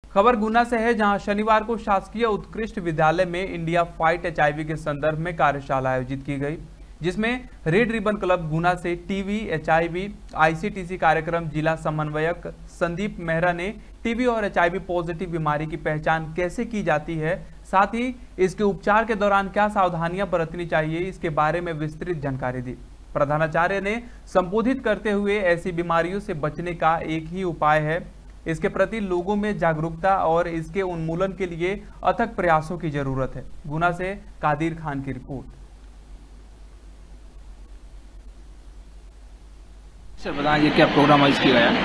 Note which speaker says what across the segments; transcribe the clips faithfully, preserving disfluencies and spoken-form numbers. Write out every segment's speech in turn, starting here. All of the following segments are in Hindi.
Speaker 1: खबर गुना से है, जहां शनिवार को शासकीय उत्कृष्ट विद्यालय में इंडिया फाइट एचआईवी के संदर्भ में कार्यशाला आयोजित की गई, जिसमें रेड रिबन क्लब गुना से टीवी, एचआईवी, आईसीटीसी कार्यक्रम जिला समन्वयक संदीप मेहरा ने टीवी और एचआईवी पॉजिटिव बीमारी की पहचान कैसे की जाती है, साथ ही इसके उपचार के दौरान क्या सावधानियां बरतनी चाहिए, इसके बारे में विस्तृत जानकारी दी। प्रधानाचार्य ने संबोधित करते हुए ऐसी बीमारियों से बचने का एक ही उपाय है, इसके प्रति लोगों में जागरूकता और इसके उन्मूलन के लिए अथक प्रयासों की जरूरत है। गुना से कादिर खान की रिपोर्ट।
Speaker 2: सर बताइए क्या प्रोग्राम आयोजित किया गया?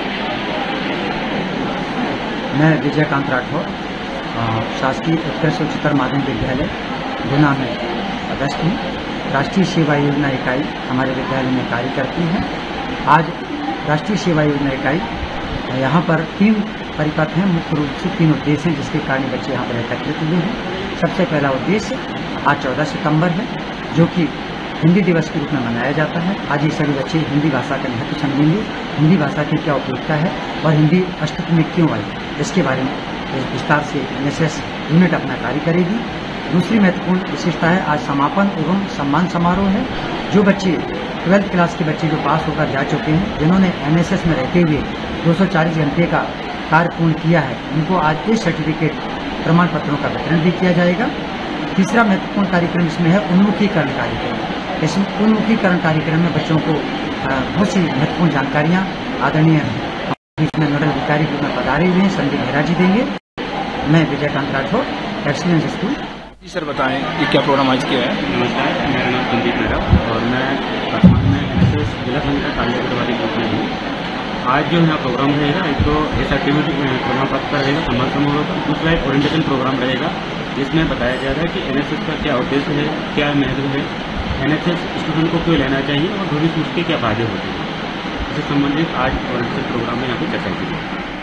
Speaker 3: मैं विजयकांत राठौर, शासकीय उत्कृष्ट उच्चतर माध्यमिक विद्यालय गुना में सदस्य हूँ। राष्ट्रीय सेवा योजना इकाई हमारे विद्यालय में कार्य करती है। आज राष्ट्रीय सेवा योजना इकाई यहाँ पर तीन परिपथ हैं, मुख्य रूप से तीन उद्देश्य हैं जिसके कारण बच्चे यहाँ पर एकत्रित हुए हैं। सबसे पहला उद्देश्य आज चौदह सितंबर है, जो कि हिंदी दिवस के रूप में मनाया जाता है। आज ये सभी बच्चे हिंदी भाषा का महत्व समझेंगे, हिंदी भाषा की क्या उपयोगिता है और हिंदी अस्तित्व में क्यों आई, इसके बारे में विस्तार से एनएसएस यूनिट अपना कार्य करेगी। दूसरी महत्वपूर्ण विशेषता है आज समापन एवं सम्मान समारोह है। जो बच्चे ट्वेल्थ क्लास के बच्चे जो पास होकर जा चुके हैं, जिन्होंने एनएसएस में रहते हुए दो सौ चालीस घंटे का कार्य पूर्ण किया है, उनको आज इस सर्टिफिकेट प्रमाण पत्रों का वितरण भी किया जाएगा। तीसरा महत्वपूर्ण कार्यक्रम इसमें है उन्मुखीकरण कार्यक्रम। इस उन्मुखीकरण कार्यक्रम में बच्चों को बहुत सी महत्वपूर्ण जानकारियां आदरणीय इसमें नोडल अधिकारी रूप में पधारे हुए हैं संदीप मेहरा जी देंगे। मैं विजयकांत राठौर, एक्सीलेंस स्कूल।
Speaker 2: जी सर बताएं कि क्या प्रोग्राम आयोजित किया है?
Speaker 4: नमस्कार, मेरा नाम संदीप मेहरा और मैं वर्तमान में एनएसएस जिला संघ का कार्यप्रभारी ग्रुप में हूँ। आज जो यहाँ प्रोग्राम रहेगा, एक तो इस एक्टिविटी प्रमाण पत्र का रहेगा सम्मान समारोह का, दूसरा एक ओरिएंटेशन प्रोग्राम रहेगा जिसमें बताया जा रहा है कि एनएसएस का क्या उद्देश्य है, क्या महत्व है, एनएसएस स्टूडेंट को क्यों लेना चाहिए और भविष्य में उसके क्या फायदे होते हैं। इससे संबंधित आज ओरिएंटेशन प्रोग्राम में यहाँ पर चर्चा की गई।